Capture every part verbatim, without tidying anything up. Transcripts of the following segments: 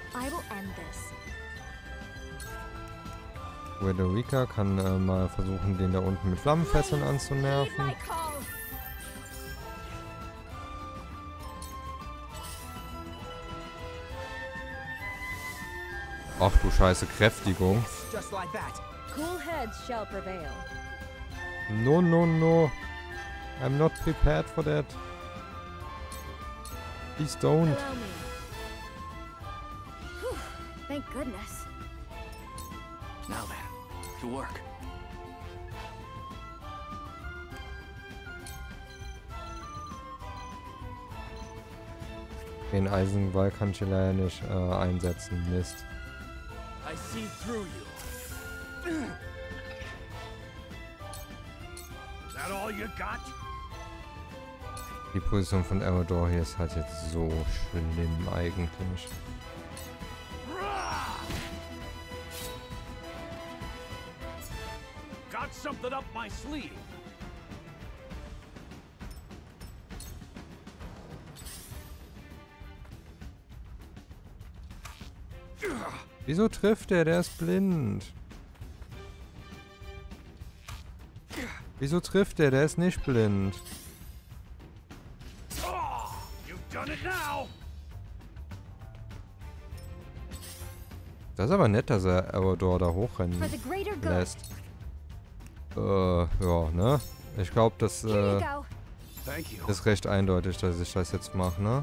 Frederica kann äh, mal versuchen, den da unten mit Flammenfesseln anzunerven. Ach du Scheiße, Kräftigung. No, no, no. I'm not prepared for that. Please don't. Thank goodness. Now then, to work. Den Eisenwall kann ich leider nicht äh, einsetzen. Mist. I see through you. Is that all you got? Die Position von Eldor hier ist halt jetzt so schlimm eigentlich. Got something up my sleeve. Wieso trifft er? Der ist blind. Wieso trifft er? Der ist nicht blind. Das ist aber nett, dass er Eldor da hochrennen lässt. Äh, ja, ne? Ich glaube, das äh, ist recht eindeutig, dass ich das jetzt mache, ne?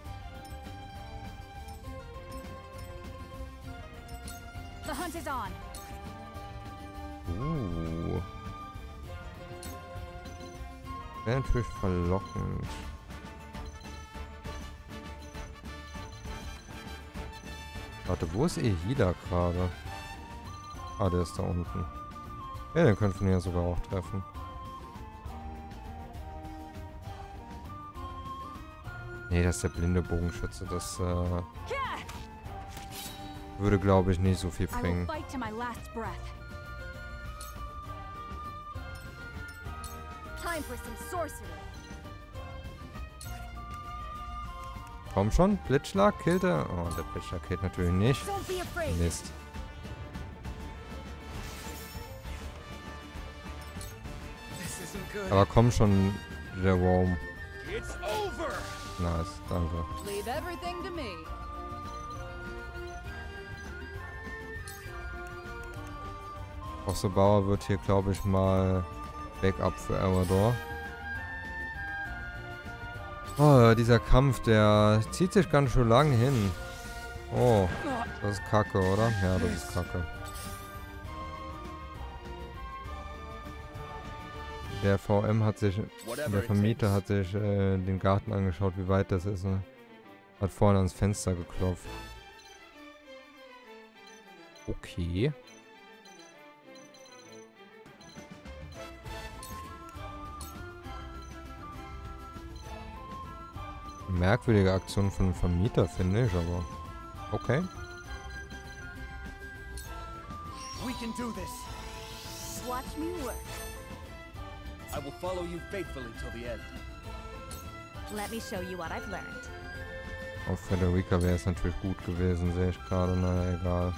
Uh. Wäre natürlich verlockend. Warte, wo ist Ehida gerade? Ah, der ist da unten. Ja, den könnten wir ja sogar auch treffen. Nee, das ist der blinde Bogenschütze. Das äh, würde, glaube ich, nicht so viel bringen. Komm schon, Blitzschlag, killt er? Oh, der Blitzschlag killt natürlich nicht. Mist. Aber komm schon, Jerome. Nice, danke. Auch Bauer wird hier, glaube ich, mal Backup für Eldor. Oh, dieser Kampf, der zieht sich ganz schön lang hin. Oh, das ist kacke, oder? Ja, das ist kacke. Der V M hat sich, der Vermieter hat sich äh, den Garten angeschaut, wie weit das ist. Ne? Hat vorne ans Fenster geklopft. Okay. Merkwürdige Aktion von dem Vermieter, finde ich, aber okay. We can do this. Watch me work. I will follow you faithfully till the end. Let me show you what I've learned. Auf Frederica wäre es natürlich gut gewesen, sehe ich gerade. Naja, egal.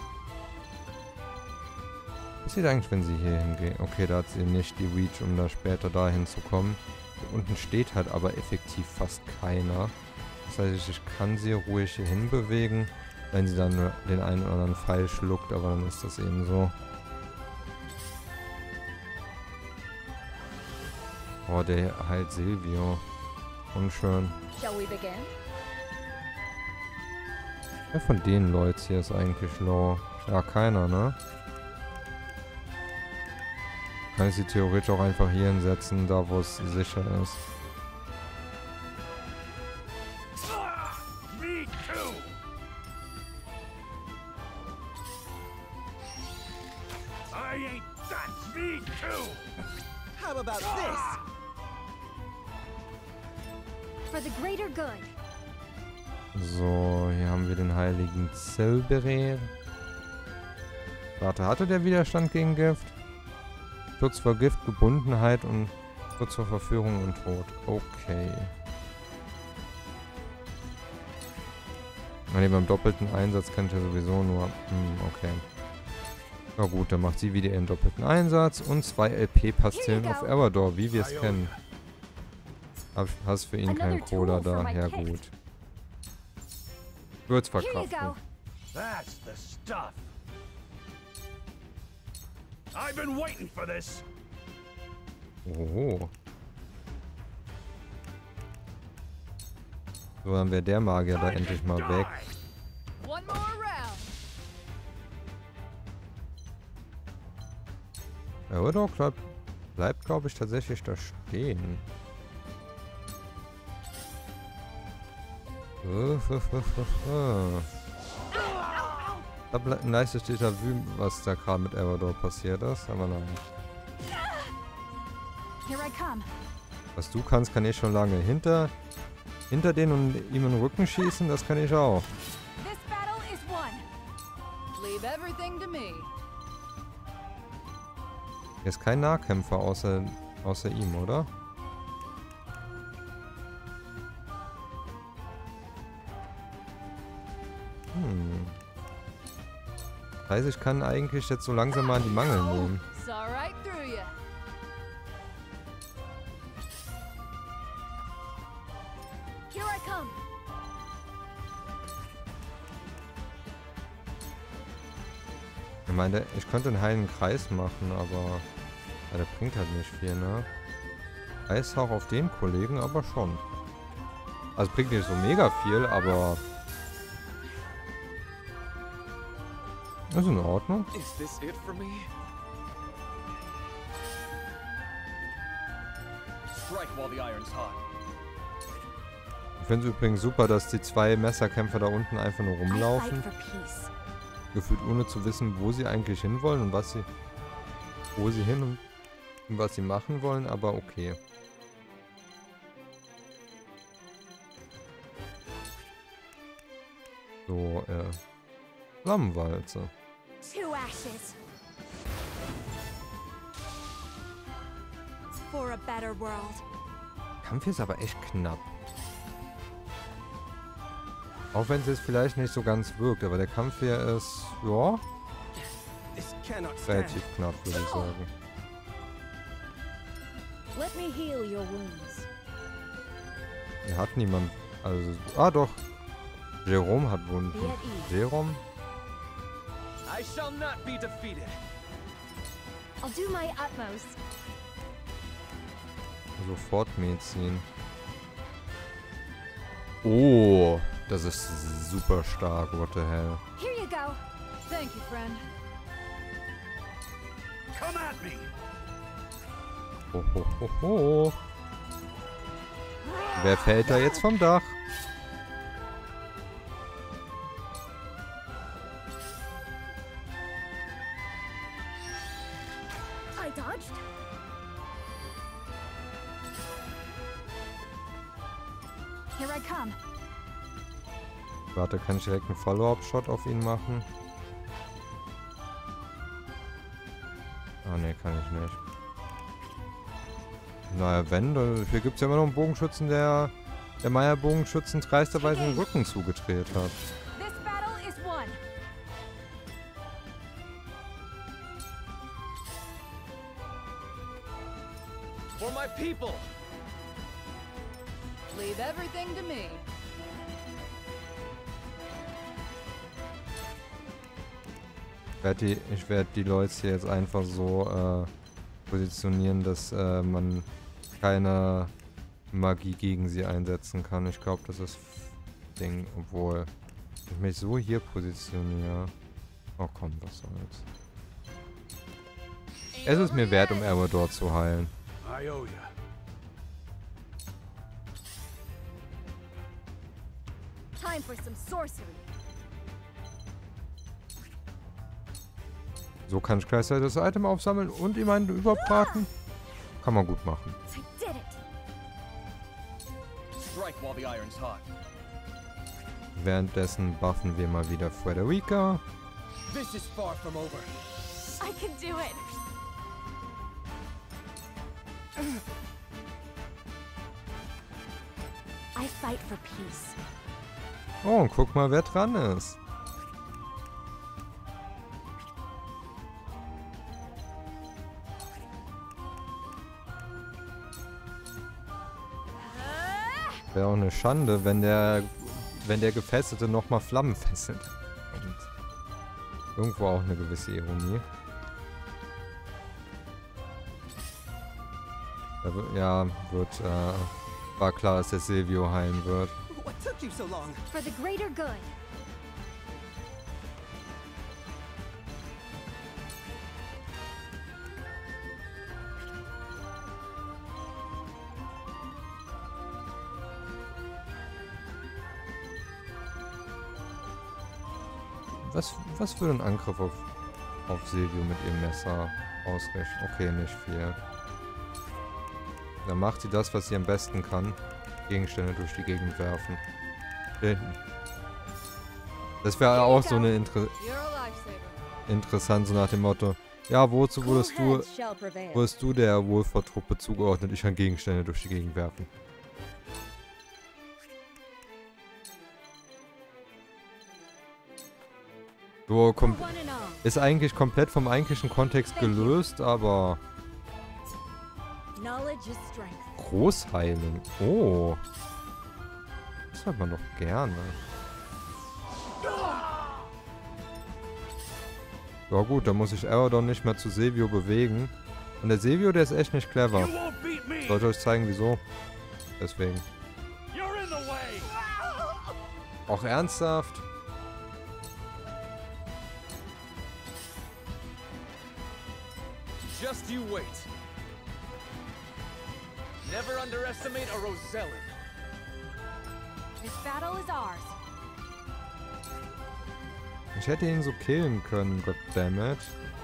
Was sieht eigentlich, wenn sie hier hingeht? Okay, da hat sie nicht die Reach, um da später dahin zu kommen. Hier unten steht halt aber effektiv fast keiner. Das heißt, ich kann sie ruhig hier hinbewegen, wenn sie dann den einen oder anderen Pfeil schluckt, aber dann ist das eben so. Oh, der heilt Silvio. Unschön. Wer von den Leuten hier ist eigentlich low? Ja, keiner, ne? Kann ich sie theoretisch auch einfach hier hinsetzen, da wo es sicher ist. So, hier haben wir den heiligen Zilberer. Warte, hatte der Widerstand gegen Gift? Schutz vor Gift, Gebundenheit und Schutz vor Verführung und Tod. Okay. Nee, beim doppelten Einsatz kann ich ja sowieso nur... Hm, okay. Na gut, dann macht sie wieder ihren doppelten Einsatz und zwei L P-Pastillen auf Everdor, wie wir es kennen. Hab, hast für ihn keinen Cola da, ja gut. Wird's verkraften. That's the stuff. I've been waiting for this. Oh. So, dann wäre der Magier da endlich mal weg. One more round. Everdor bleibt, bleibt glaube ich, tatsächlich da stehen. Da bleibt ein leichtes Déjà-vu, was da gerade mit Everdor passiert ist, aber nein. Here I come. Was du kannst, kann ich schon lange. Hinter, hinter den und ihm in den Rücken schießen, das kann ich auch. This battle is won. Leave everything to me. Hier ist kein Nahkämpfer außer, außer ihm, oder? Hm. Das heißt, ich kann eigentlich jetzt so langsam mal an die Mangel nehmen. Saw right through you. Here I come. Ich meine, ich könnte einen heilen Kreis machen, aber ja, der bringt halt nicht viel, ne? Eishauch auf den Kollegen aber schon. Also bringt nicht so mega viel, aber ist in Ordnung. Is this it for me? Strike while the iron's hot. Ich finde es übrigens super, dass die zwei Messerkämpfer da unten einfach nur I fight rumlaufen. for peace. Gefühlt ohne zu wissen, wo sie eigentlich hinwollen und was sie... Wo sie hin und, und was sie machen wollen, aber okay. So, äh... Flammenwalze. Two ashes. For a better world. Kampf ist aber echt knapp. Auch wenn es jetzt vielleicht nicht so ganz wirkt, aber der Kampf hier ist, ja, This cannot stand. relativ knapp, würde ich sagen. Let me heal your wounds. Er hat niemand, also, ah doch, Jerome hat Wunden. Be at ease. Jerome? I shall not be defeated. I'll do my utmost. Sofort Medizin. Oh, das ist super stark, what the hell. Here you go. Thank you, friend. Come at me. Ho, ho, ho, ho. Wer fällt da jetzt vom Dach? I dodged. Here I come. Warte, kann ich direkt einen Follow-up-Shot auf ihn machen? Ah, ne, kann ich nicht. Naja, wenn, dann, hier gibt es ja immer noch einen Bogenschützen, der der Meier-Bogenschützen dreisterweise den Rücken zugedreht hat. This battle is won. For my people. Leave everything to me. Ich werde die, ich werd die Leute hier jetzt einfach so äh, positionieren, dass äh, man keine Magie gegen sie einsetzen kann. Ich glaube, das ist Ding, obwohl ich mich so hier positioniere. Oh komm, was soll's. Es ist mir wert, um Everdor zu heilen. I owe you. Time for some sorcery. So kann ich gleichzeitig das Item aufsammeln und ihm einen überbraten. Kann man gut machen. I did it. Strike while the iron's hot. Währenddessen buffen wir mal wieder Frederica. This is far from over. I can do it. I fight for peace. Oh, und guck mal, wer dran ist. Wäre auch eine Schande, wenn der, wenn der Gefesselte nochmal Flammen fesselt. Und irgendwo auch eine gewisse Ironie. Da wird, ja, wird, äh, war klar, dass der Silvio heilen wird. What took you so long? For the greater good. Was, was würde ein Angriff auf, auf Silvio mit ihrem Messer ausrichten? Okay, nicht viel. Dann macht sie das, was sie am besten kann. Gegenstände durch die Gegend werfen. Hinten. Das wäre auch so eine Inter You're a lifesaver. interessant, so nach dem Motto. Ja, wozu wurdest du, Heads shall prevail. wurdest du der Wolfer-Truppe zugeordnet? Ich kann Gegenstände durch die Gegend werfen. So, kom One and all. ist eigentlich komplett vom eigentlichen Kontext gelöst, aber Knowledge is strength. Großheilung. Oh. Das hört man doch gerne. Ja gut, dann muss ich Aerodon nicht mehr zu Silvio bewegen. Und der Silvio, der ist echt nicht clever. You won't beat me. Soll ich euch zeigen, wieso? Deswegen. You're in the way. Auch ernsthaft? Just you wait. Never underestimate a Rosellan. This battle is ours. Ich hätte ihn so killen können, goddammit.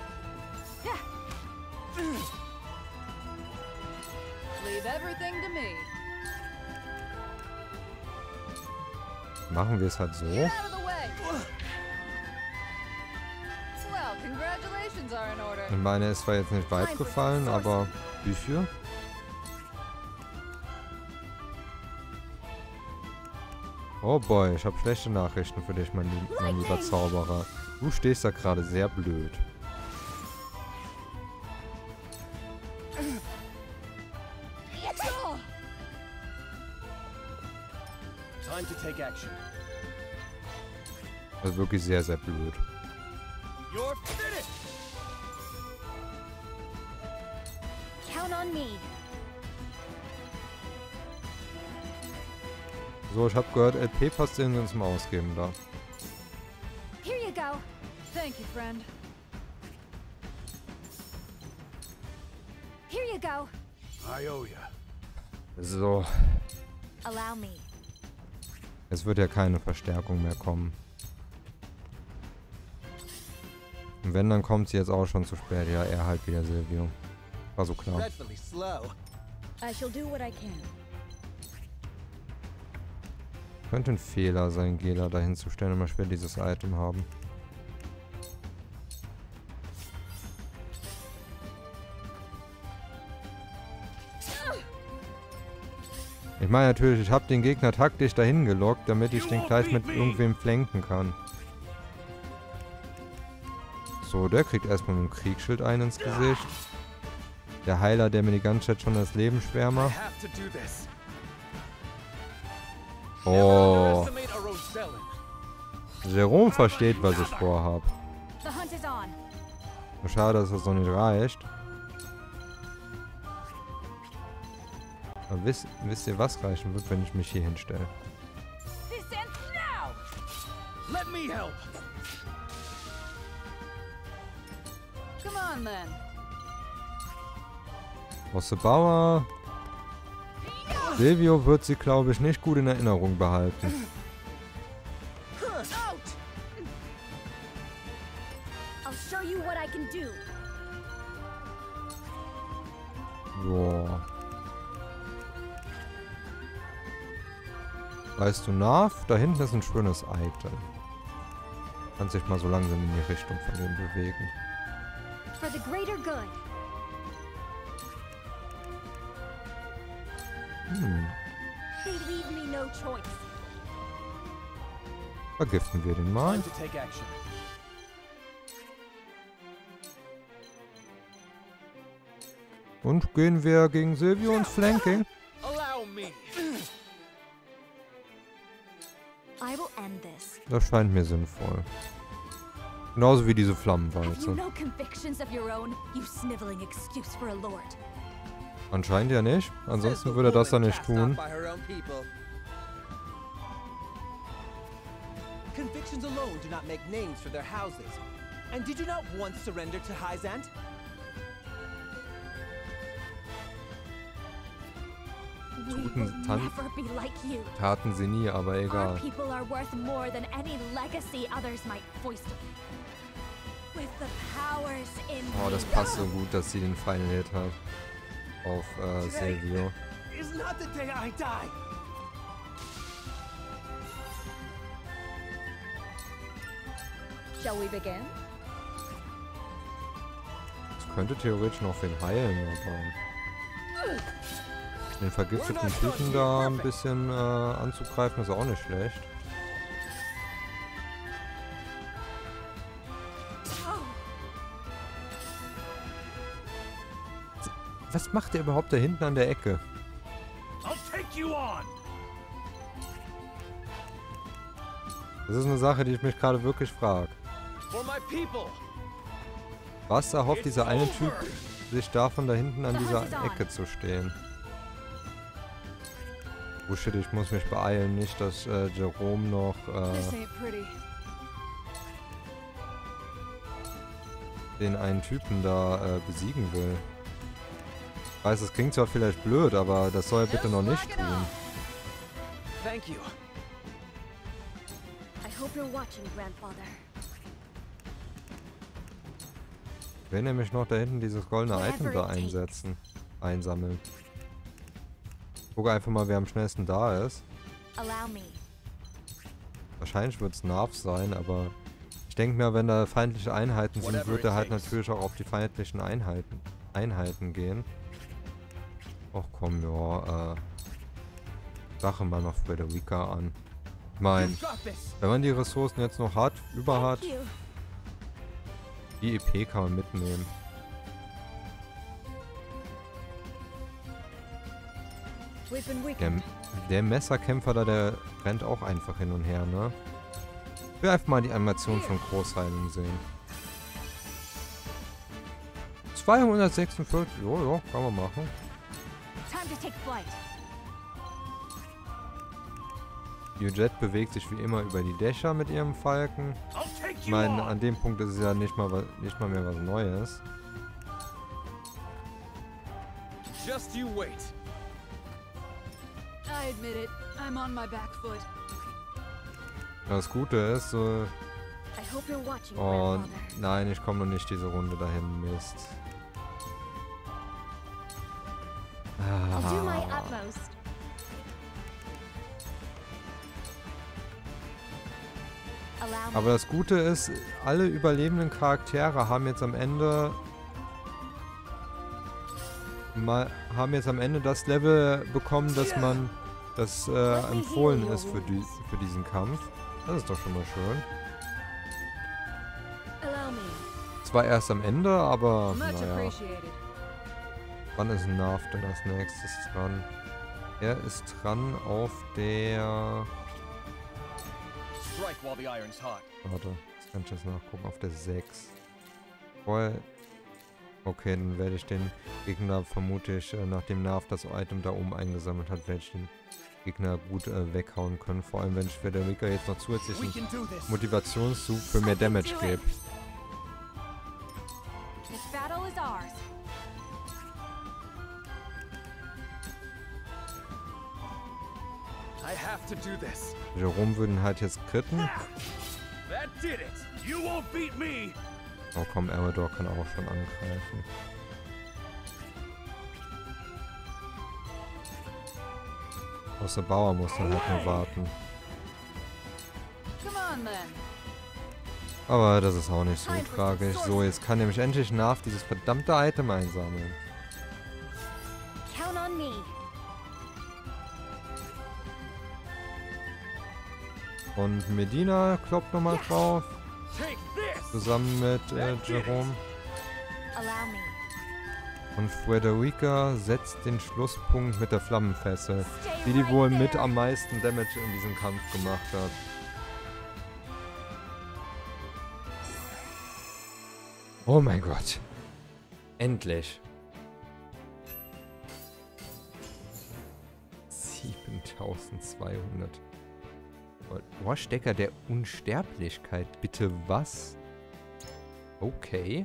Leave everything to me. Machen wir es halt so. Get out of the way. Well, congratulations are in order. Ich meine, es war jetzt nicht weit gefallen, aber wie viel? Oh boy, ich habe schlechte Nachrichten für dich, mein, lieb mein lieber Zauberer. Du stehst da gerade sehr blöd. Time to take action. Also wirklich sehr, sehr blöd. You're finished. Count on me. So, ich habe gehört, L P-Pastillen sind zum Ausgeben da. Here you go. Thank you, friend. Here you go. I owe you. So, Allow me. es wird ja keine Verstärkung mehr kommen. Und wenn, dann kommt sie jetzt auch schon zu spät. Ja, er halt wieder Silvio. War so klar. Dreadfully slow. I shall do what I can. Könnte ein Fehler sein, Gela dahin zu stellen, aber ich will dieses Item haben. Ich meine natürlich, ich habe den Gegner taktisch dahin gelockt, damit ich den gleich mit irgendwem flanken kann. So, der kriegt erstmal mit dem Kriegsschild einen ins Gesicht. Der Heiler, der mir die ganze Zeit schon das Leben schwer I macht. have to do this. Oh, Never underestimate a Rosellan. Jerome versteht, was ich vorhab. The hunt is on. Schade, dass das noch nicht reicht. Aber wisst, wisst ihr, was reichen wird, wenn ich mich hier hinstelle? This ends now. Let me help. Come on, then. Rosse Bauer. Silvio wird sie, glaube ich, nicht gut in Erinnerung behalten. Out. I'll show you what I can do. Boah. Weißt du, Nav? Da hinten ist ein schönes Item. Kannst dich mal so langsam in die Richtung von dem bewegen. For the greater good. Hm. They leave me no choice. Vergiften wir den mal. Time to take action. Und gehen wir gegen Silvio ins Flanking? Allow me. I will end this. Das scheint mir sinnvoll. Genauso wie diese Have you Flammenwalze. no convictions of your own, you sniveling excuse for a lord? Anscheinend ja nicht. Says the Ansonsten würde er das ja woman nicht cast out tun. by her own people. Convictions alone do not make names for their houses. And did you not once surrender to Hyzant? We Guten will Tan- never be like you. Taten sie nie, aber Our egal. people are worth more than any legacy others might foist. With the powers in Oh, das me. passt so gut, dass sie den Final Hit hat. Auf äh, Silvio. Is not the day I die. Shall we begin? Das könnte theoretisch noch wen heilen, aber... Den vergifteten Typen da ein bisschen äh, anzugreifen, ist auch nicht schlecht. Was macht der überhaupt da hinten an der Ecke? I'll take you on. Das ist eine Sache, die ich mich gerade wirklich frage. For my people. Was erhofft dieser eine Typ sich davon, da hinten an dieser Ecke zu stehen? Oh shit, ich muss mich beeilen, nicht, dass äh, Jerome noch This äh, ain't pretty. den einen Typen da äh, besiegen will. Ich weiß, es klingt zwar vielleicht blöd, aber das soll er bitte noch nicht tun. Thank you. I hope you're watching, grandfather. Ich will nämlich noch da hinten dieses goldene Item da einsetzen. Einsammeln. Gucke einfach mal, wer am schnellsten da ist. Allow me. Wahrscheinlich wird es Narf sein, aber ich denke mir, wenn da feindliche Einheiten sind, wird er halt natürlich auch auf die feindlichen Einheiten, Einheiten gehen. Ach komm, ja, äh... Sache mal noch Frederica an. Ich meine, You've got this. wenn man die Ressourcen jetzt noch hat, über hat, Thank you. die E P kann man mitnehmen. We've been Der, weakened. der Messerkämpfer da, der rennt auch einfach hin und her, ne? Ich will einfach mal die Animation von Großheilung sehen. zweihundertsechsundvierzig, jo, jo, kann man machen. Time to take flight. Jet bewegt sich wie immer über die Dächer mit ihrem Falken. I'll take Ich you meine, on. an dem Punkt ist es ja nicht mal, wa- nicht mal mehr was Neues. Just you wait. I admit it. I'm on my back foot. Das Gute ist, so... I hope you're watching, Oh, grandfather. nein, ich komme noch nicht diese Runde dahin, Mist. I'll do my Ah. utmost. Allow me. Aber das Gute ist, alle überlebenden Charaktere haben jetzt am Ende mal haben jetzt am Ende das Level bekommen, dass man das äh, empfohlen ist für die für diesen Kampf. Das ist doch schon mal schön. Allow me. Zwar erst am Ende, aber Much naja. appreciated. Wann ist Narf denn als nächstes dran? Er ist dran auf der... Strike while the iron's hot. Warte, das kann ich jetzt nachgucken. Auf der sechs. Vorher... Okay, dann werde ich den Gegner vermutlich, äh, nachdem Narf das Item da oben eingesammelt hat, werde ich den Gegner gut äh, weghauen können. Vor allem, wenn ich Frederica jetzt noch We zusätzlichen can do this. Motivationszug für mehr Damage gebe. This battle is ours. I have to do this. Jerome würden halt jetzt kritten. That did it. You won't beat me. Oh komm, Eredor kann auch schon angreifen. Außer Bauer muss dann halt nur warten. Come on then. Aber das ist auch nicht so tragisch. So, jetzt kann nämlich endlich Narf dieses verdammte Item einsammeln. Count on me. Und Medina kloppt nochmal drauf. Take this! Zusammen mit äh, Jerome. Allow me. Und Frederica setzt den Schlusspunkt mit der Flammenfessel, Stay die die right wohl mit there. am meisten Damage in diesem Kampf gemacht hat. Oh mein Gott. Endlich. siebentausendzweihundert. Ohrstecker der Unsterblichkeit. Bitte was? Okay.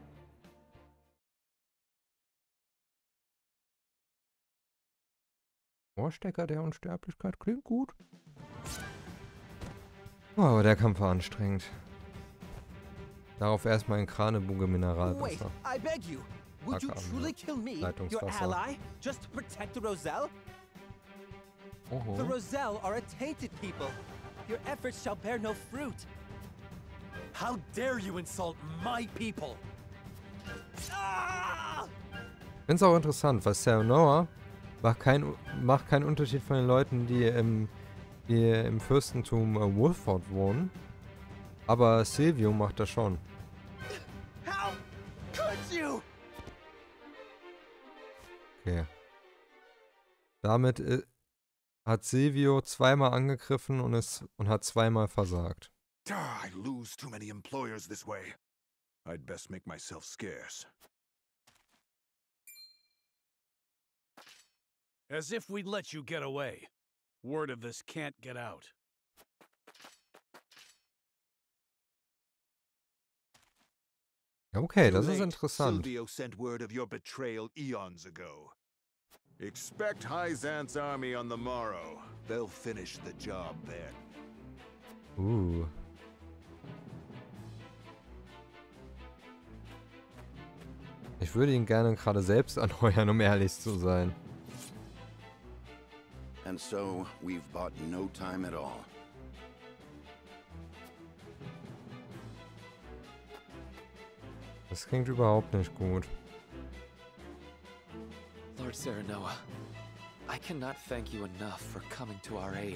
Ohrstecker der Unsterblichkeit klingt gut. Oh, aber der Kampf war anstrengend. Darauf erstmal ein Kranebuge Wait, Mineralwasser. I beg you. Would you Taka am truly kill me, your Leitungswasser. ally, just to protect the Roselle? The Oho. Roselle are a tainted people. Your efforts shall bear no fruit. How dare you insult my people? Ah! Ich finde es auch interessant, weil Seonora macht, kein, macht keinen Unterschied von den Leuten, die im, die im Fürstentum äh, Wolford wohnen. Aber Silvio macht das schon. How could you? Okay. Damit äh, hat Silvio zweimal angegriffen und, ist, und hat zweimal versagt. Ah, I lose too many employers this way. I'd best make myself scarce. As if we'd let you get away. Word of this can't get out. Okay, Too das ist late. interessant. Silvio sent word of your betrayal eons ago. Expect Hyzant's army on the morrow. They'll finish the job then. Uh. Ich würde ihn gerne gerade selbst anheuern, um ehrlich zu sein. And so, we've bought no time at all. Das klingt überhaupt nicht gut. Lord Serenoa, I cannot thank you enough for coming to our aid.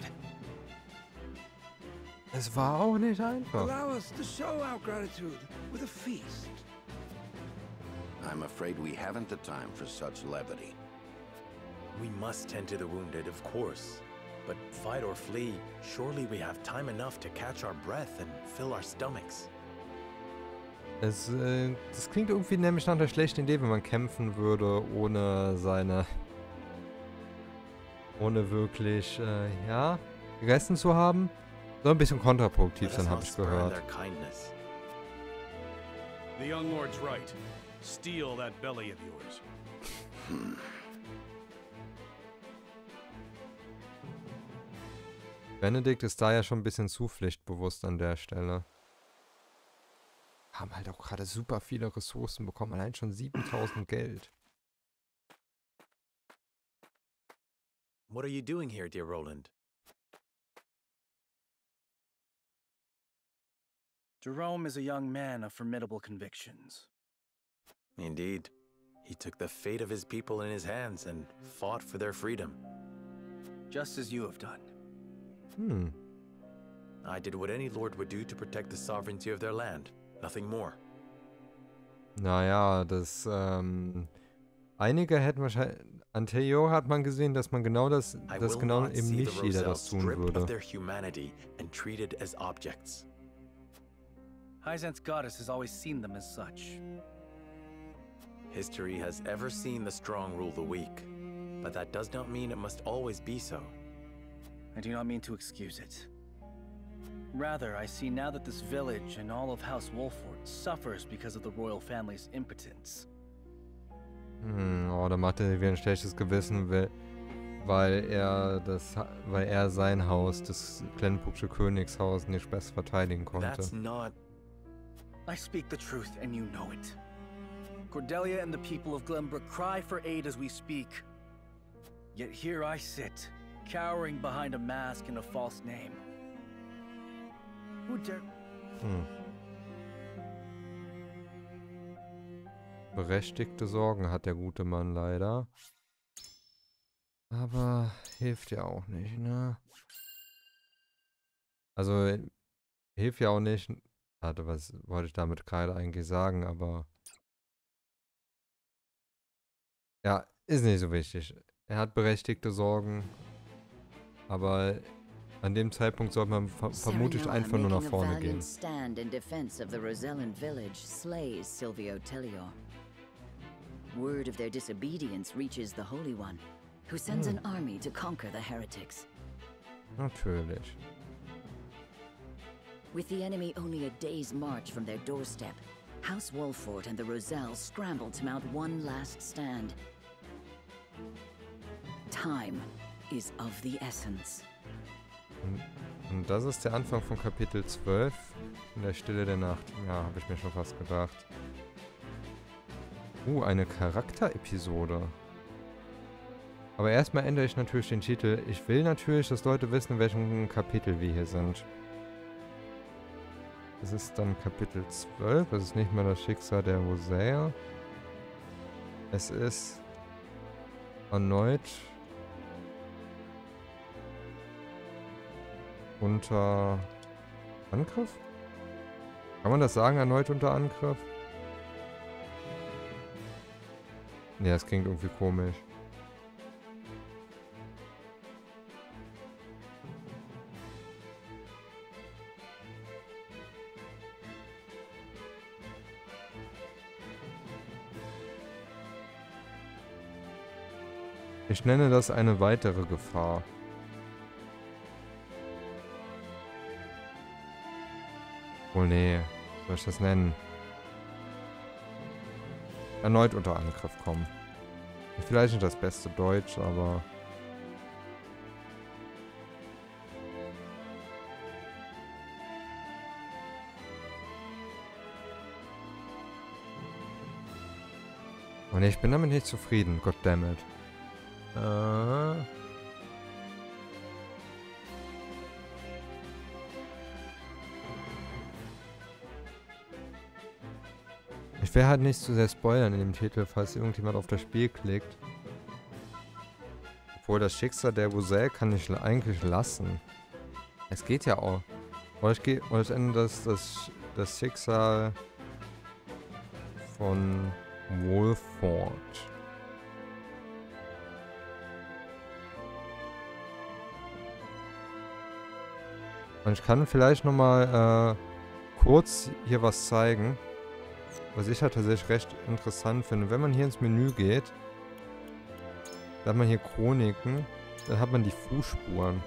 Es war auch nicht einfach. Allow us to show our gratitude with a feast. I'm afraid we haven't the time for such levity. We must tend to the wounded, of course. But fight or flee, surely we have time enough to catch our breath and fill our stomachs. Es, äh, das klingt irgendwie nämlich nach einer schlechten Idee, wenn man kämpfen würde, ohne seine... ohne wirklich, äh, ja, gegessen zu haben. Soll ein bisschen kontraproduktiv sein, habe ich gehört. The young lord's right. Steal that belly of yours. Benedikt ist da ja schon ein bisschen zu pflichtbewusst an der Stelle. Haben halt auch gerade super viele Ressourcen bekommen, allein schon siebentausend Geld. What are you doing here, dear Roland? Jerome is a young man of formidable convictions. Indeed. He took the fate of his people in his hands and fought for their freedom. Just as you have done. Hm. I did what any lord would do to protect the sovereignty of their land. Nothing more. Naja, das, ähm... einige hätten wahrscheinlich... An Theo hat man gesehen, dass man genau das... dass genau eben nicht jeder das tun würde. Hyzant's goddess has always seen them as such. History has ever seen the strong rule the weak, but that does not mean it must always be so. I do not mean to excuse it. Rather, I see now that this village and all of House Wolford suffers because of the royal family's impotence. Hm, oh, da macht er wie ein schlechtes Gewissen, weil er das, weil er sein Haus, das Glenbrook'sche Königshaus, nicht besser verteidigen konnte. That's not... I speak the truth, and you know it. Cordelia and the people of Glenbrook cry for aid as we speak. Yet here I sit, cowering behind a mask and a false name. Who dare... Hm. Berechtigte Sorgen hat der gute Mann leider. Aber hilft ja auch nicht, ne? Also, hilft ja auch nicht. Warte, was wollte ich damit gerade eigentlich sagen, aber. Ja, ist nicht so wichtig. Er hat berechtigte Sorgen. Aber an dem Zeitpunkt sollte man ver vermutlich einfach nur nach vorne gehen. Stand in defense of the Rosellan village slays Silvio Tellior. Word of their disobedience reaches the Holy One, who sends an army to conquer the heretics. Natürlich. With the enemy only a day's march from their doorstep, House Wolford and the Roselle scramble to mount one last stand. Time is of the essence. Und, und das ist der Anfang von Kapitel zwölf, in der Stille der Nacht. Ja, habe ich mir schon fast gedacht. Uh, eine Charakterepisode. Aber erstmal ändere ich natürlich den Titel. Ich will natürlich, dass Leute wissen, in welchem Kapitel wir hier sind. Es ist dann Kapitel zwölf. Es ist nicht mehr das Schicksal der Rosea. Es ist erneut unter Angriff? Kann man das sagen, erneut unter Angriff? Ja, es klingt irgendwie komisch. Ich nenne das eine weitere Gefahr. Oh nee, wie soll ich das nennen? Erneut unter Angriff kommen. Vielleicht nicht das beste Deutsch, aber... Oh ne, ich bin damit nicht zufrieden, goddammit. Äh... Ich will halt nicht zu sehr spoilern in dem Titel, falls irgendjemand auf das Spiel klickt. Obwohl, das Schicksal der Roselle kann ich eigentlich lassen. Es geht ja auch. Oder ich, geh, oder ich ändere das, das, das Schicksal von Wolford. Und ich kann vielleicht nochmal äh, kurz hier was zeigen. Was ich halt tatsächlich recht interessant finde. Wenn man hier ins Menü geht, dann hat man hier Chroniken, dann hat man die Fußspuren.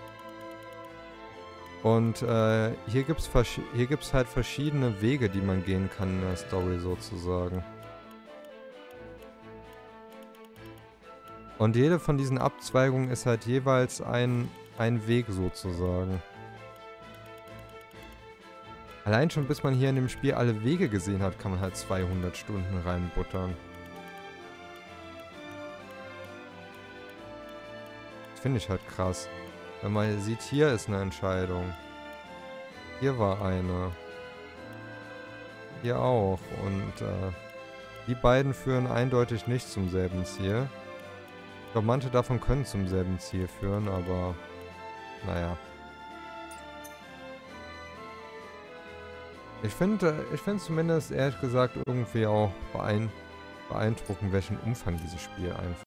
Und äh, hier gibt es hier gibt's halt verschiedene Wege, die man gehen kann in der Story sozusagen. Und jede von diesen Abzweigungen ist halt jeweils ein, ein Weg sozusagen. Allein schon bis man hier in dem Spiel alle Wege gesehen hat, kann man halt zweihundert Stunden reinbuttern. Das finde ich halt krass. Wenn man sieht, hier ist eine Entscheidung. Hier war eine. Hier auch. Und äh, die beiden führen eindeutig nicht zum selben Ziel. Ich glaube, manche davon können zum selben Ziel führen, aber naja. Ich finde ich finde zumindest, ehrlich gesagt, irgendwie auch beein beeindruckend, welchen Umfang dieses Spiel einfach